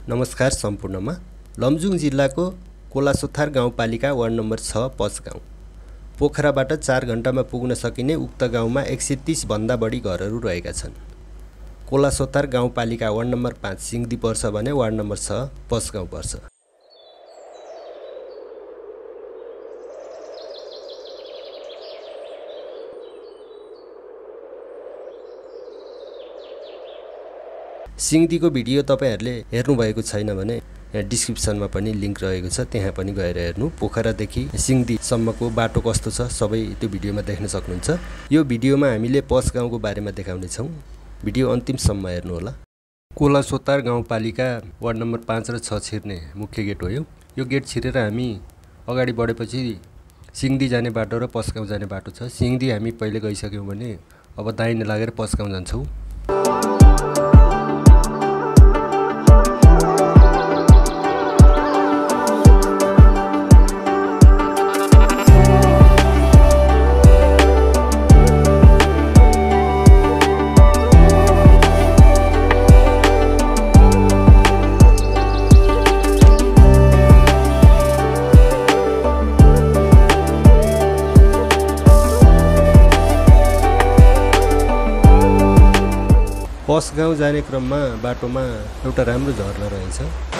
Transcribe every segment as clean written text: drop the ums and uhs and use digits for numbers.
नमस्कार सम्पूर्णमा। लमजुङ जिल्लाको कोलासोथार गाउँपालिका वार्ड नम्बर 6 पचगाउँ पोखराबाट 4 घण्टामा पुग्न सकिने उक्त गाउँमा 130 भन्दा बढी घरहरू रहेका छन्। कोलासोथार गाउँपालिका वार्ड नम्बर 5 सिङदी पर्छ भने वार्ड नम्बर 6 पचगाउँ पर्छ। सिङदीको भिडियो तपाईहरुले हेर्नु भएको छैन भने यहाँ डिस्क्रिप्सनमा पनि लिंक रहेको छ, त्यहाँ पनि गएर हेर्नु। पोखरादेखि सिङदी सम्मको बाटो कस्तो छ सबै त्यो भिडियोमा देख्न सक्नुहुन्छ। यो भिडियोमा हामीले पचगाउँको बारेमा देखाउने छौं। भिडियो अन्तिमसम्म हेर्नु होला। कोलासोथार गाउँपालिका वार्ड नम्बर 5 र 6 छिर्ने मुख्य गेट हो यो गेट छिरेर हामी अगाडि बढेपछि सिङदी जाने बाटो र पचगाउँ जाने बाटो छ। सिङदी हामी पहिले गइसक्यौं भने अब दाहिने लागेर पचगाउँ जान्छौं। पचगाउँ जाने क्रममा बाटोमा एउटा राम्रो झरना रहेछ।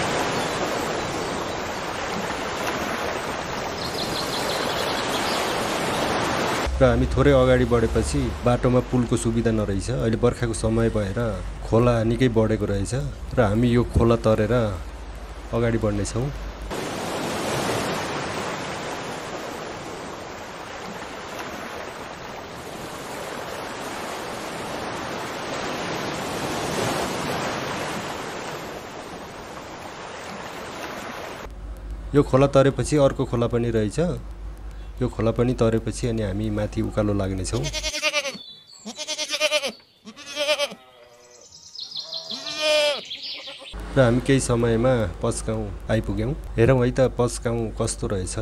र हामी थोरै अगाडि बढेपछि बाटोमा पुलको सुविधा नरहेछ। अहिले बर्खाको समय भएर खोला निकै बढेको रहेछ र हामी यो खोला तरेर अगाडि बढ्ने छौं। यो खोला तरेपछि अर्को खोला पनि रहेछ। यो खोला पनि तरेपछि अनि हामी माथि उकालो लाग्ने छौं। र हामी केही समयमा पचगाउँ आइपुग्यौं। हेरौं है त पचगाउँ कस्तो रहेछ।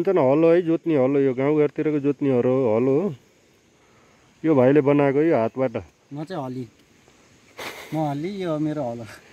भन्छ न हलो है, जोत्ने हलो, यो गाउँघरतिरको जोत्ने हलो हो। यो भाइले बनाएको यो हातबाट। म चाहिँ हली, म हली, यो मेरो हलो।